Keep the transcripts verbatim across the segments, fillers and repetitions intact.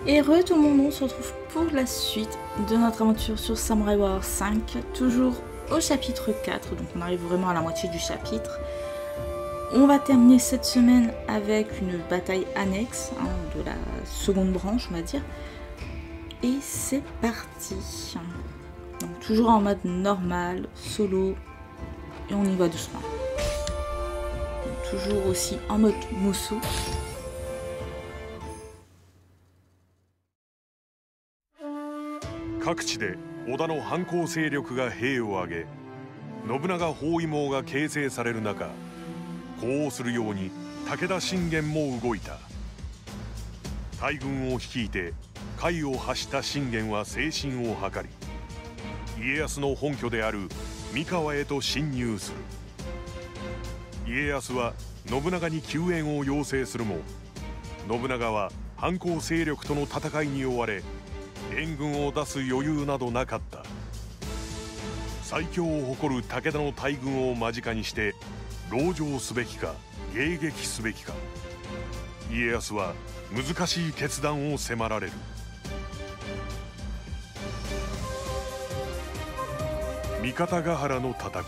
Et heureux tout le monde, on se retrouve pour la suite de notre aventure sur Samurai Warriors cinq, toujours au chapitre quatre, donc on arrive vraiment à la moitié du chapitre. On va terminer cette semaine avec une bataille annexe, hein, de la seconde branche on va dire. Et c'est parti. Donc toujours en mode normal, solo, et on y va doucement. Donc, toujours aussi en mode Musou. 各地で織田の反抗勢力が兵を挙げ、信長包囲網が形成される中、呼応するように武田信玄も動いた。大軍を率いて甲斐を発した信玄は西進を図り、家康の本拠である三河へと侵入する。家康は信長に救援を要請するも、信長は反抗勢力との戦いに追われ、援軍を出す余裕などなかった。最強を誇る武田の大軍を間近にして籠城すべきか迎撃すべきか、家康は難しい決断を迫られる。三方ヶ原の戦い。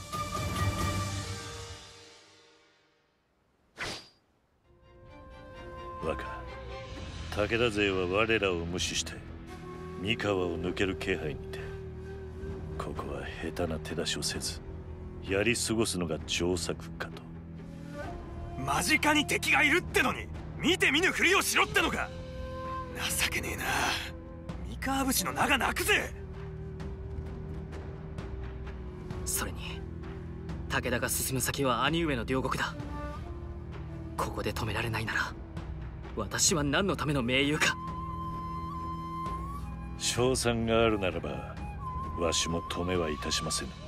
若、武田勢は我らを無視して三河を抜ける気配にて、ここは下手な手出しをせずやり過ごすのが上策かと。 間近に敵がいるってのに見て見ぬふりをしろってのか。情けねえな。三河武士の名が泣くぜ。 それに武田が進む先は兄上の両国だ。ここで止められないなら私は何のための盟友か。 勝算があるならばわしも止めはいたしませぬが、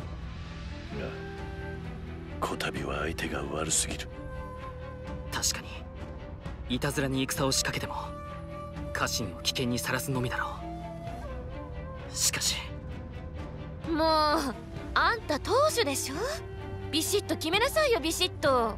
こたびは相手が悪すぎる。 確かにいたずらに戦を仕掛けても家臣を危険にさらすのみだろう。しかしもうあんた当主でしょ。ビシッと決めなさいよ、ビシッと。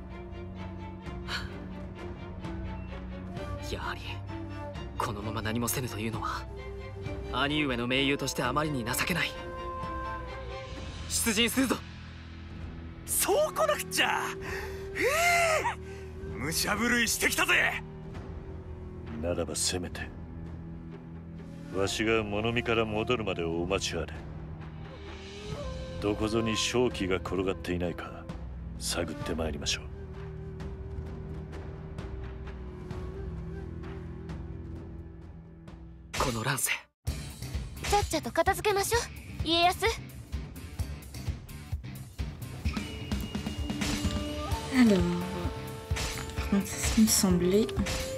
やはりこのまま何もせぬというのは兄上の盟友としてあまりに情けない。出陣するぞ。 そう来なくっちゃ。へえ、武者震いしてきたぜ。 ならばせめてわしが物見から戻るまでお待ちあれ。どこぞに勝機が転がっていないか探ってまいりましょう。 この乱世ちゃっちゃと片付けましょう、家康。 Alors, c'est ce qui me semblait.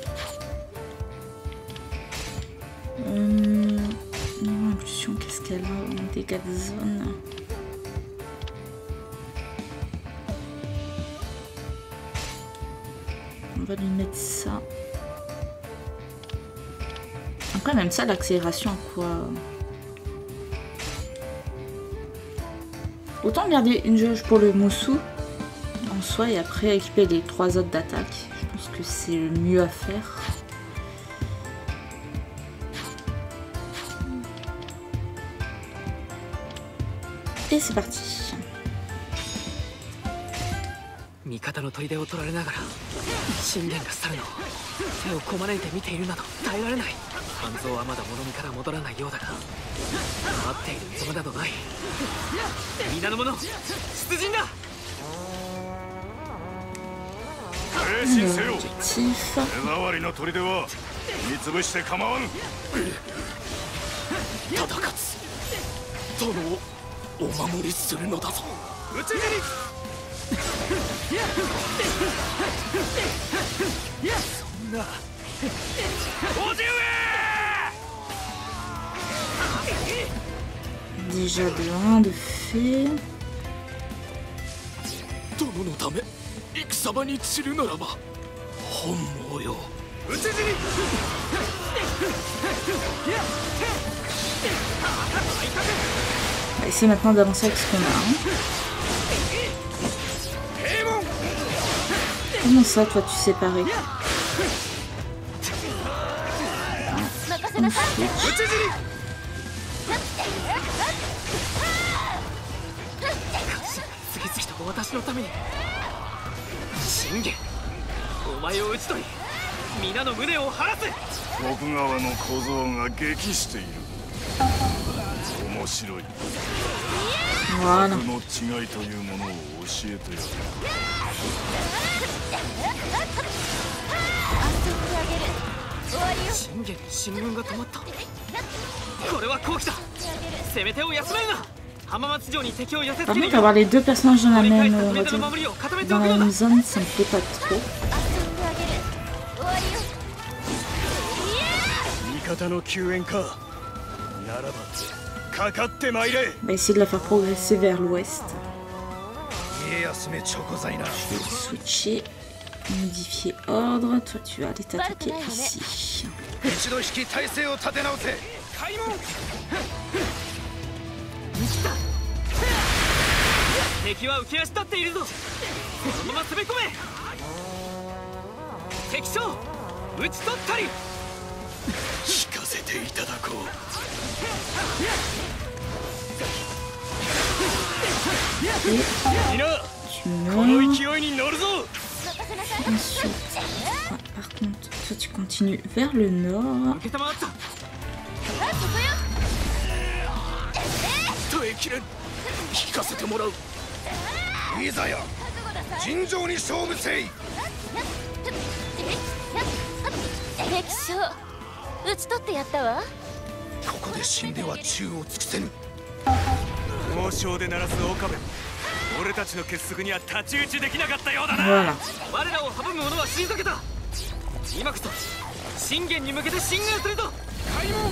Euh, non, impulsion, qu'est-ce qu'elle a? Dégâts de zone. On va lui mettre ça. Après, même ça, l'accélération, quoi. Autant garder une jauge pour le Musou en soi et après équiper les trois autres d'attaque. Je pense que c'est le mieux à faire. Et c'est parti. 味方の砦を取られながら信玄が去るのを手をこまねいて見ているなど耐えられない。半蔵はまだ物見から戻らないようだが、待っている望むなどない。皆の者出陣だ。 前進せよ。手触りの砦は見つぶして構わぬ。 戦つ殿をお守りするのだぞ。 討ち死に。そんな叔父上。 Déjà de un de fait. 殿のため戦場に散るならば本望よ。 討ち死に。 On va essayer maintenant d'avancer avec ce qu'on a. Hein. Comment ça, toi, tu sais parer? on switch. 次々と私のために信玄、お前を討ち取り皆の胸を晴らせ。 徳川の小僧が激している。面白い。 Voilà. の違いというものを教えてやる。 信玄に進軍が止まった。これは好機だ。攻め手を休めるな。浜松城に敵を寄せつ Par ける contre, よ。 avoir les deux personnages dans la 折り返 même, した on 船 va 手の dire, 守りを固めて dans おく la のだ。 même zone, ça me plaît pas trop. 味方の救援か。ならばかかってまいれ。 On va essayer de la faire progresser vers l'ouest. 家康めチョコザイな。 Switcher, modifier ordre. Toi, tu vas aller t'attaquer ici. 一度引き体勢を立て直せ。開門。 敵は浮き足立っているぞ。そのまま攻め込め。敵将討ち取ったり。 聞かせていただこう。皆 Tu この meurs. 勢いに乗るぞ。 Ensuite, ah, par contre, toi, tu continues vers le nord. 受けたまった。 耐えきれん。聞かせてもらう。いざや尋常に勝負せい。 敵将討ち取ってやったわ。 ここで死んでは宙を尽くせぬ。王将で鳴らす岡部、俺たちの結束には太刀打ちできなかったようだな。 Voilà. 我らを阻む者は退けた。今こそ信玄に向けて進軍するぞ。開門。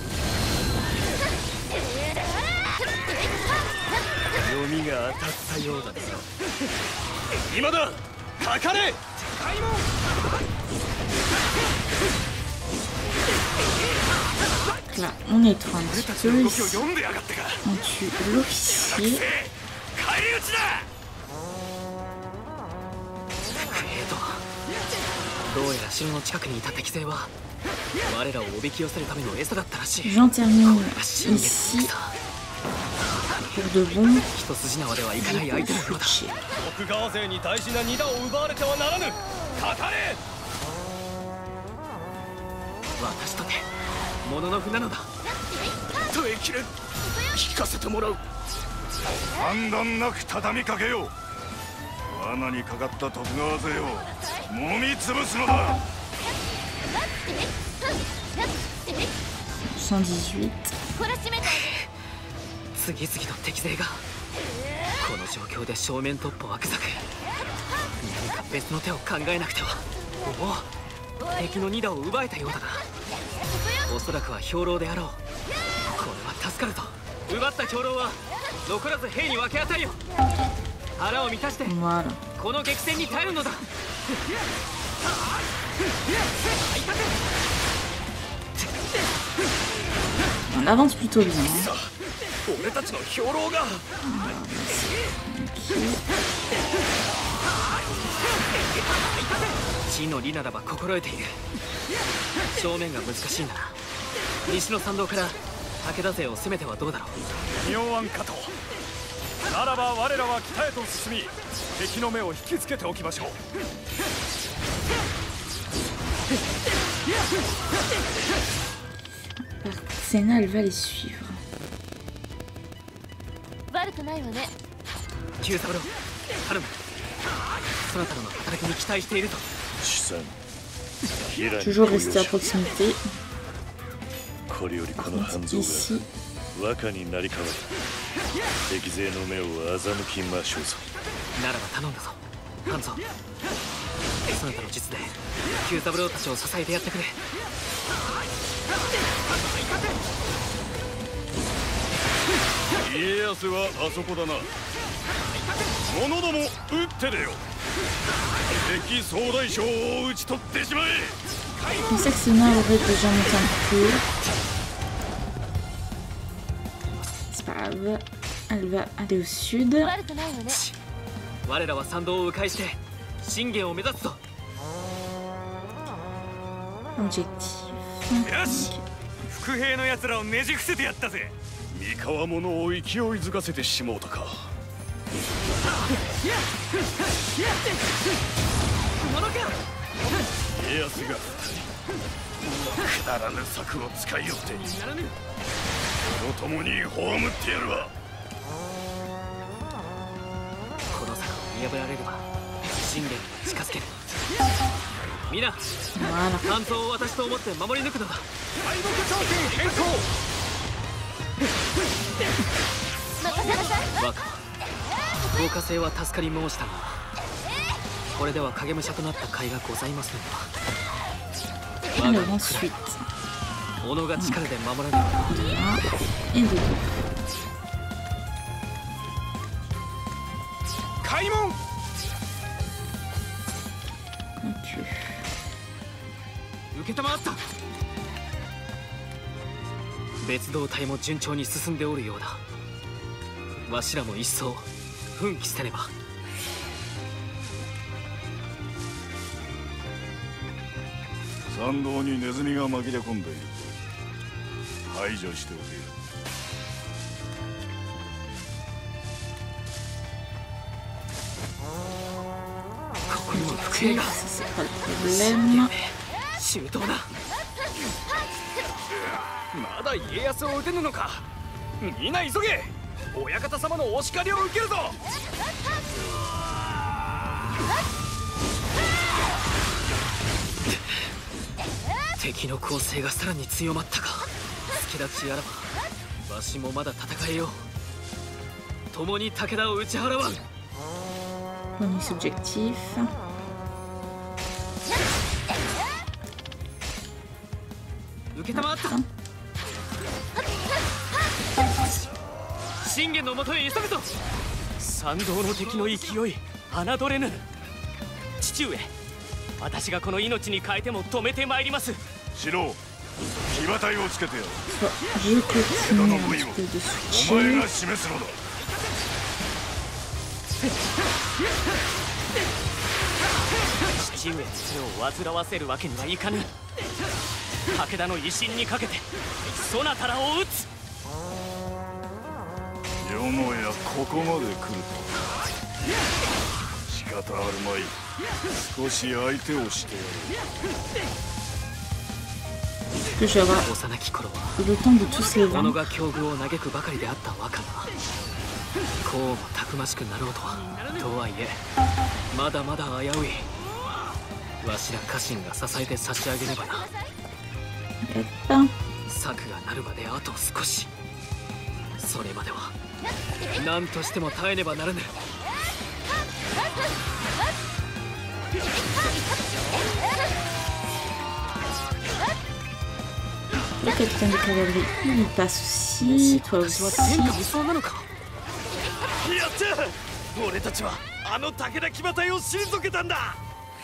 読みが当たったようだな。今だ、かかれ。開門。 Là, on est tranquille. 動きを読んでやがってか。 On tue l'officier. 返り討ちだ。 えーと、どうやら城の近くにいた敵勢は我らをおびき寄せるための餌だったらしい。 J'en termine これが信玄の ici 戦。 pour de bon. 一筋縄ではいかない相手のようだ。 Switcher. 徳川勢に大事な荷駄を奪われてはならぬ。かかれ。 私とて物の船なのだ。 耐えきれん。聞かせてもらう。 判断なく畳みかけよう。罠にかかった徳川勢をもみ潰すのだ。 cent dix-huit. 次々と敵勢が。この状況で正面突破は愚策。何か別の手を考えなくては。おお、敵の荷駄を奪えたようだな。おそらくは兵糧であろう。これは助かるぞ。奪った兵糧は残らず兵に分け与えよ。腹を満たして Voilà. この激戦に耐えるのだ。 On avance plutôt bien. 俺たちの兵糧が。 地の利ならば心得ている。正面が難しいなら西の参道から武田勢を攻めてはどうだろう。 妙案かと。ならば我らは北へと進み、敵の目を引きつけておきましょう。 Senna, elle va les suivre. 悪くないわね。 久三郎、頼む。そなたの働きに期待しているぞ。 資産平に Toujours rester à proximité. これよりこの半蔵 Ici. が和歌になり変わり敵勢の目を欺きましょうぞ。 ならば頼んだぞ、半蔵。そなたの術で久三郎たちを支えてやってくれ。 家康はあそこだな。者ども撃って出よ。敵総大将を討ち取ってしまえ。 Je pensais que Senna aurait déjà monté un peu plus haut. C'est pas grave. Elle va aller au sud. 悪くないわね。 我らは参道を迂回して信玄を目指すぞ。 Objectif. Ok. 伏兵の奴らをねじ伏せてやったぜ。 三河者を勢いづかせてしもうたか。家康がくだらぬ策を使いよってその共に葬ってやるわ。 この策を見破られれば信玄に近づける。皆半蔵を私と思って守り抜くのだ。敗北条件変更。 任せなさい。 若は豪華性は助かり申したが、これでは影武者となった甲斐がございませんわ。我がの ensuite 己が力で守らねば。 et de 開門。 ok 受けたまわった。別動隊も順調に進んでおるようだ。わしらも一層奮起せねば。 参道にネズミが紛れ込んでいる。排除しておけ。 ここにも伏兵が。 c'est pas le problème 周到だ。 まだ家康を撃てぬのか。みんな急げ。親方様のお叱りを受けるぞ。 敵の攻勢がさらに強まったか。助立ちあらばわしもまだ戦えよう。共に武田を打ち払わん。 bonus objectif 受けたまわった。信玄のもとへ急ぐぞ。参道の敵の勢い侮れぬ。父上、私がこの命に変えても止めてまいります。 四郎、騎馬隊をつけてやる。 je continue un petit peu de お前が switcher 示すのだ。 父上の手を煩わせるわけにはいかぬ。武田の威信にかけてそなたらを討つ。 よもやここまで来るとは。仕方あるまい。少し相手をしてやる。 que je vais avoir 幼き頃は le temps de tous les 己 vaincre が境遇を嘆くばかりであった若がこうもたくましくなろうとは。とはいえまだまだ危うい。わしら家臣が支えて差し上げねばな。 et pas 策がなるまであと少し。それまでは何としても耐えねばならぬ。 le capitaine de cavalerie il passe aussi toi 私は aussi 天下無双なのか。 やった俺たちはあの武田騎馬隊を退けたんだ。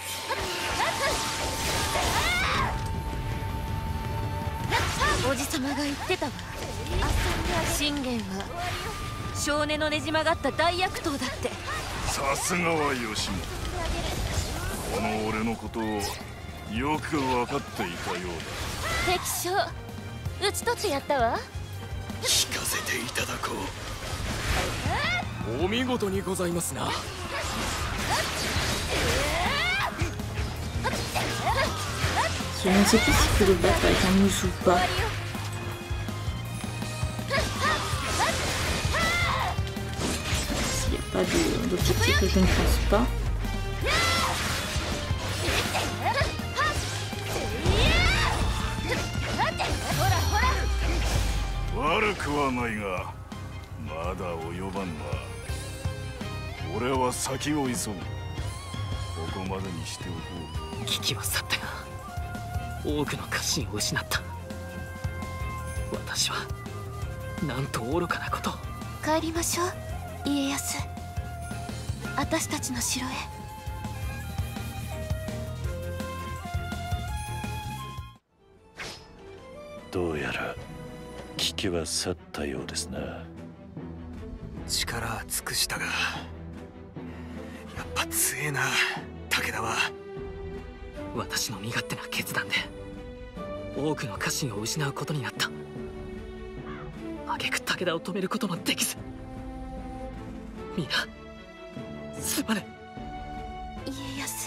おじさまが言ってたわ。信玄は少年のねじ曲がった大悪党だって。 さすがは義元。この俺のことをよく分かっていたようだ。 敵将討ち取ってやったわ。 聞かせていただこう。お見事にございますな。 je ne sais plus s'il faut le battre avec un mousse ou pas. S'il n'y a pas de- d'objectif que je ne pense pas. 悪くはないがまだ及ばんな。俺は先を急ぐ。ここまでにしておこう。 危機は去ったが多くの家臣を失った。私はなんと愚かなことを。 帰りましょう家康。私たちの城へ。 どうやら危機は去ったようですな。 力は尽くしたがやっぱ強えな武田は。 私の身勝手な決断で多くの家臣を失うことになった。挙句武田を止めることもできず、皆すまぬ。 家康、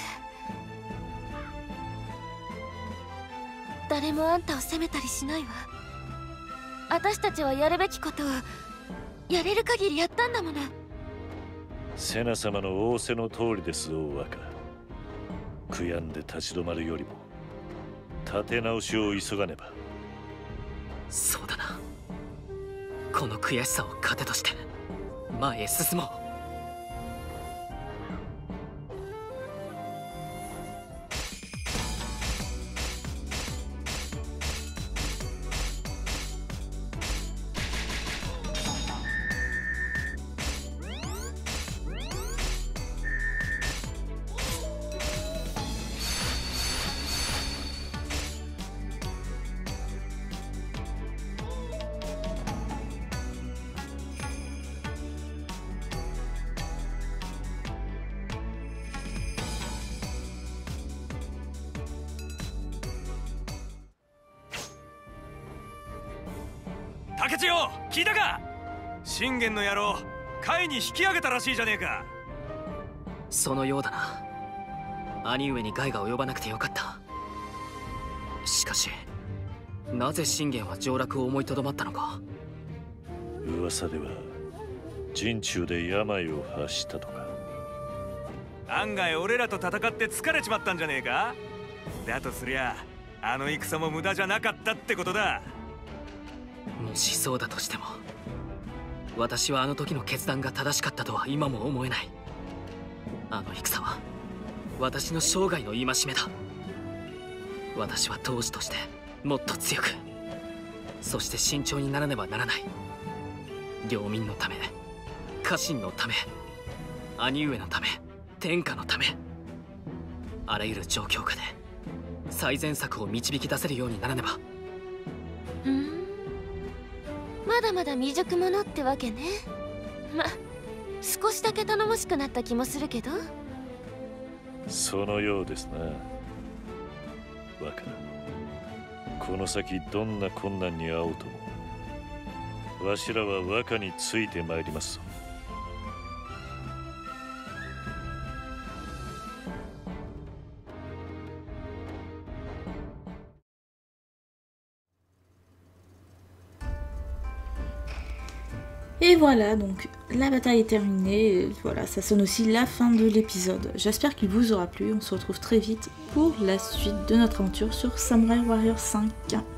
誰もあんたを責めたりしないわ。私たちはやるべきことをやれる限りやったんだもの。 瀬名様の仰せの通りです大若。悔やんで立ち止まるよりも立て直しを急がねば。 そうだな。この悔しさを糧として前へ進もう。 竹千代、聞いたか？信玄の野郎甲斐に引き上げたらしいじゃねえか。 そのようだな。兄上に害が及ばなくてよかった。しかしなぜ信玄は上洛を思いとどまったのか。 噂では陣中で病を発したとか。 案外俺らと戦って疲れちまったんじゃねえか。だとすりゃあの戦も無駄じゃなかったってことだ。 もしそうだとしても、私はあの時の決断が正しかったとは今も思えない。あの戦は私の生涯の戒めだ。私は当時としてもっと強く、そして慎重にならねばならない。領民のため、家臣のため、兄上のため、天下のため、あらゆる状況下で最善策を導き出せるようにならねば。 ふん、まだまだ未熟者ってわけね。ま、少しだけ頼もしくなった気もするけど。 そのようですな若。この先どんな困難に遭おうともわしらは若についてまいりますぞ。 Et voilà, donc la bataille est terminée, voilà, ça sonne aussi la fin de l'épisode. J'espère qu'il vous aura plu, on se retrouve très vite pour la suite de notre aventure sur Samurai Warrior cinq.